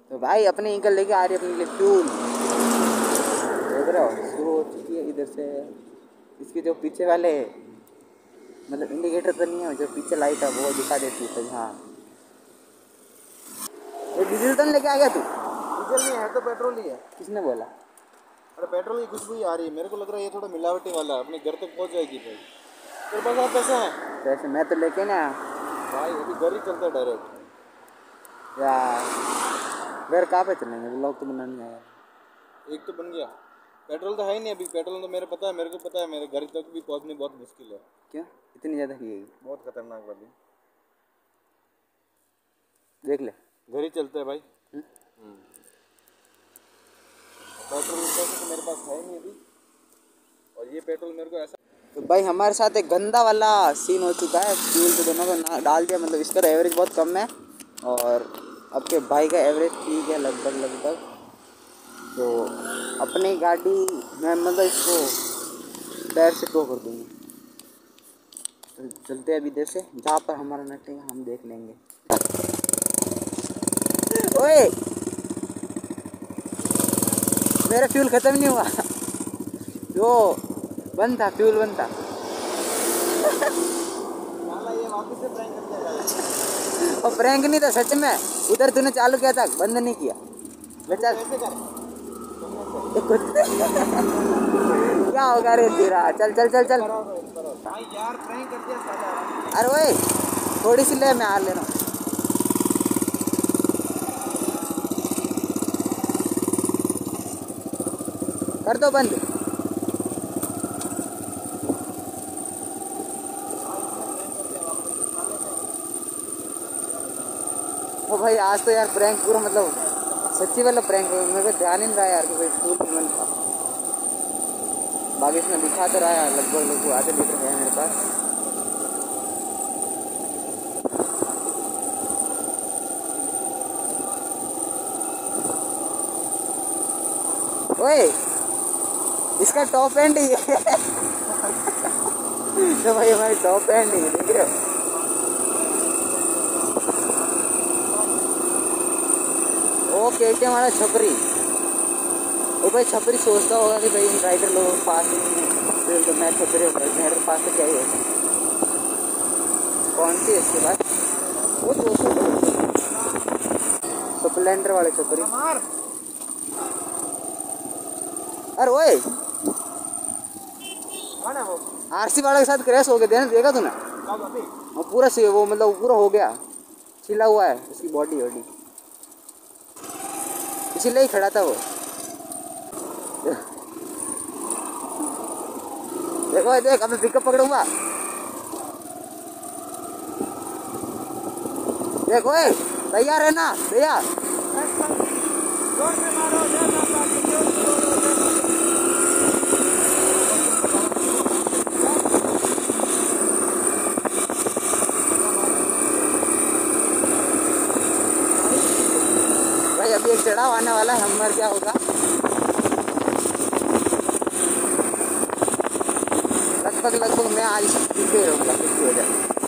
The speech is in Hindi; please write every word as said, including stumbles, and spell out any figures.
तो भाई अपने इनका लेके आ रही है अपने लिए फ्यूल। देख रहे हो शुरू हो चुकी है इधर से। इसके जो पीछे वाले मतलब इंडिकेटर तो नहीं है, जो पीछे लाइट है वो दिखा देती है। तो हाँ ये डीजल तो नहीं लेके आ गया तू? डीजल नहीं है तो पेट्रोल ही है। किसने बोला? अरे पेट्रोल की खुशबू ही आ रही है, मेरे को लग रहा है ये थोड़ा मिलावटी वाला है, अपने घर तक पहुंच जाएगी भाई। तेरे पास आप पैसे हैं? वैसे मैं तो लेके ना भाई अभी घर ही चलता है डायरेक्ट। यार घर कहाँ पे चलेंगे, ब्लॉग तो बनाने नहीं आया। एक तो बन गया, पेट्रोल तो है ही नहीं अभी। पेट्रोल तो मेरे पता है, मेरे को पता है, मेरे घर तक भी पहुंचनी बहुत मुश्किल है। क्यों इतनी ज़्यादा की? बहुत खतरनाक वाली। देख ले घर ही चलते हैं भाई। पेट्रोल तो मेरे पास है नहीं अभी, और ये पेट्रोल मेरे को ऐसा। तो भाई हमारे साथ एक गंदा वाला सीन हो चुका है। फ्यूल तो दोनों को डाल दिया, मतलब इसका एवरेज बहुत कम है और आपके भाई का एवरेज ठीक है लगभग लगभग। तो अपनी गाड़ी मैं मतलब इसको टायर से टो कर दूँगी। तो चलते हैं अभी इधर से, जहाँ पर हमारा नटेगा हम देख लेंगे। ओए मेरा फ्यूल ख़त्म नहीं हुआ जो बंद था, फ्यूल बंद था। ये वापस से प्रैंक कर दिया। और प्रैंक नहीं था सच में, उधर तूने चालू किया था बंद नहीं किया। बेचार कैसे कर क्या होगा रे तेरा। चल चल चल चल भाई यार, प्रैंक कर दिया साला। अरे ओए थोड़ी सी ले, मैं आ ले रहा हूँ। कर दो बंद। ओ भाई आज तो यार प्रैंक पूरा मतलब सच्ची वाला प्रैंक है। मेरे को ध्यान ही नहीं रहा यार कि भाई फ्यूल कितना था। बाकी इसमें दिखा तो रहा है लगभग लगभग आधे लीटर है मेरे पास। ओए इसका टॉप एंड ही है तो भाई हमारी टॉप एंड ही देख रहे हो। ओ के टी एम हमारा छपरी। ओ भाई छपरी सोचता होगा कि भाई इन राइडर लोगों के पास ही तो मैं छपरी मेरे पास तो क्या ही है। कौन सी है इसके बाद? वो दो सौ स्प्लेंडर वाले छपरी। अरे ओए आरसी वाले के साथ क्रैश हो गया, देखा तूने? वो पूरा से वो मतलब पूरा हो गया, छिला हुआ है उसकी बॉडी वॉडी, इसीलिए ही खड़ा था वो। देखो देख अब मैं पिकअप पकड़ूंगा। देखो तैयार है ना भैया? भाई अभी एक चढ़ाव आने वाला है, हमर क्या होगा लगभग लगभग मैं आज पीछे रहूँगा, पीछे हो जाए।